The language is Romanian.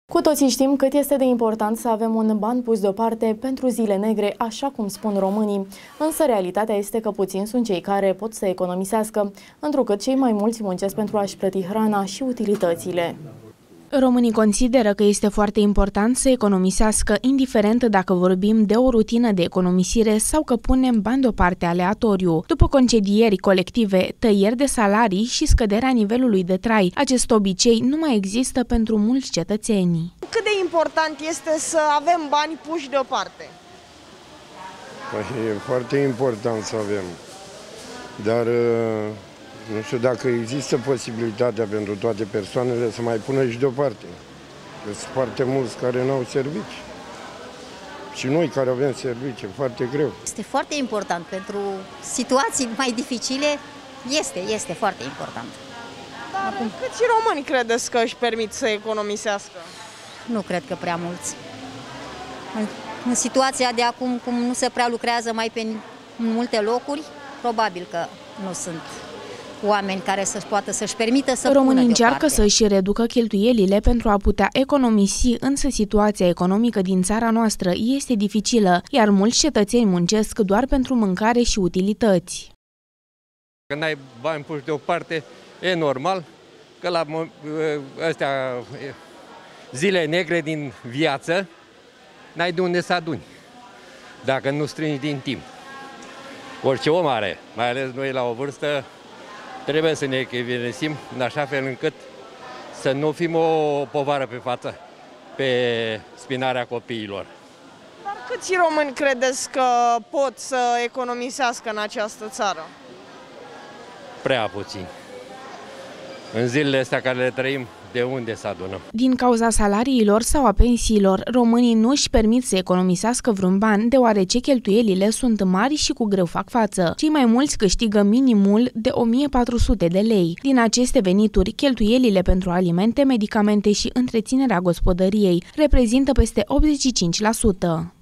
Cu toții știm cât este de important să avem un ban pus deoparte pentru zile negre, așa cum spun românii. Însă realitatea este că puțini sunt cei care pot să economisească, întrucât cei mai mulți muncesc pentru a-și plăti hrana și utilitățile. Românii consideră că este foarte important să economisească, indiferent dacă vorbim de o rutină de economisire sau că punem bani deoparte aleatoriu. După concedieri colective, tăieri de salarii și scăderea nivelului de trai, acest obicei nu mai există pentru mulți cetățeni. Cât de important este să avem bani puși deoparte? E foarte important să avem, dar nu știu dacă există posibilitatea pentru toate persoanele să mai pună și deoparte. Sunt foarte mulți care nu au servicii. Și noi care avem servicii, foarte greu. Este foarte important pentru situații mai dificile, este foarte important. Dar câți români credeți că își permit să economisească? Nu cred că prea mulți. În situația de acum, cum nu se prea lucrează mai în multe locuri, probabil că nu sunt oameni care să-și permită să pună Românii încearcă deoparte. să își reducă cheltuielile pentru a putea economisi, însă situația economică din țara noastră este dificilă, iar mulți cetățeni muncesc doar pentru mâncare și utilități. Când ai bani puși deoparte, e normal că la astea zile negre din viață n-ai de unde să aduni, dacă nu strângi din timp. Orice om are, mai ales noi la o vârstă, trebuie să ne echivalensim în așa fel încât să nu fim o povară pe față, pe spinarea copiilor. Dar câți români credeți că pot să economisească în această țară? Prea puțini. În zilele astea care le trăim, de unde să adunăm? Din cauza salariilor sau a pensiilor, românii nu își permit să economisească vreun ban, deoarece cheltuielile sunt mari și cu greu fac față. Cei mai mulți câștigă minimul de 1400 de lei. Din aceste venituri, cheltuielile pentru alimente, medicamente și întreținerea gospodăriei reprezintă peste 85%.